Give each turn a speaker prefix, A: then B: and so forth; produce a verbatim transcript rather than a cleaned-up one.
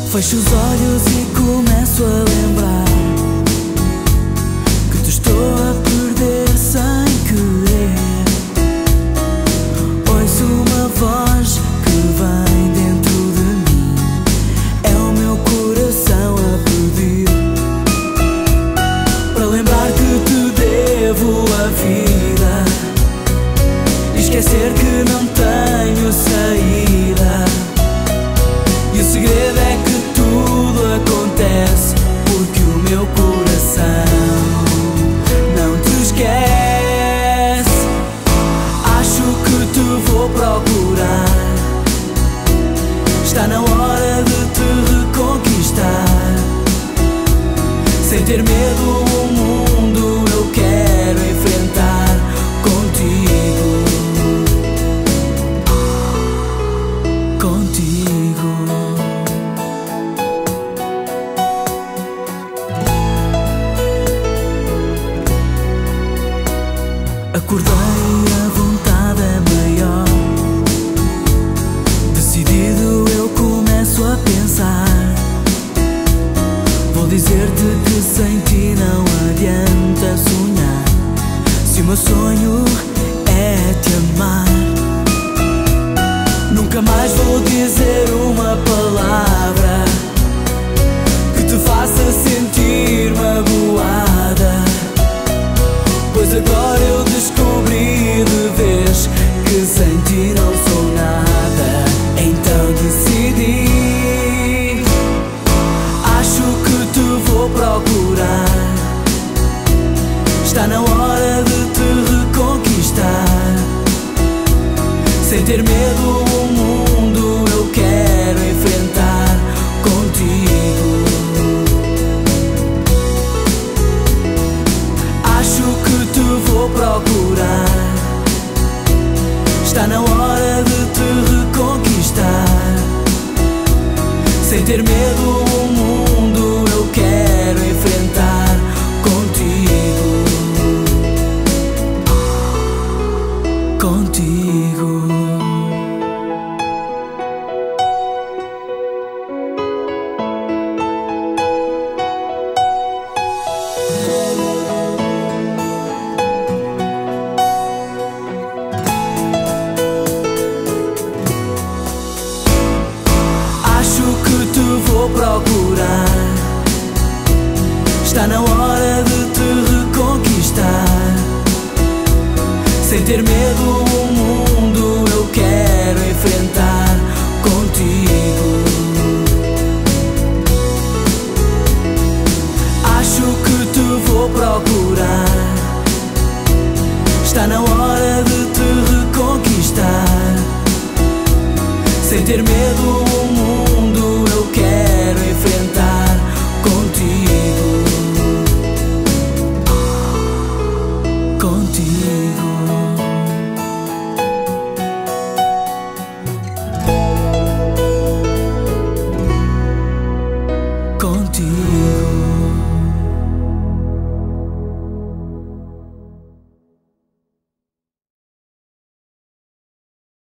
A: Fecho os olhos e começo a lembrar que te estou a perder sem querer. Ouço uma voz que vem dentro de mim, é o meu coração a pedir para lembrar que te devo a vida e esquecer que não tenho saída. E o segredo é que tudo acontece porque o meu coração não te esquece. Acho que te vou procurar, está na hora de te reconquistar. Sem ter medo o mundo eu quero enfrentar contigo. Contigo. Acordei, a vontade é maior. Decidido eu começo a pensar. Vou dizer-te que sem ti não adianta sonhar. Se o meu sonho é te amar, nunca mais vou dizer uma palavra que te faça sentir magoada, pois agora eu descobri de vez que sem ti não sou nada. Então decidi, acho que te vou procurar, está na hora de te reconquistar. Sem ter medo o mundo eu quero enfrentar contigo. Acho que te vou procurar, está na hora de te reconquistar. Sem ter medo o mundo eu quero enfrentar contigo. Contigo. Vou procurar, está na hora de te reconquistar. Sem ter medo o mundo eu quero enfrentar contigo. Acho que te vou procurar, está na hora de te reconquistar. Sem ter medo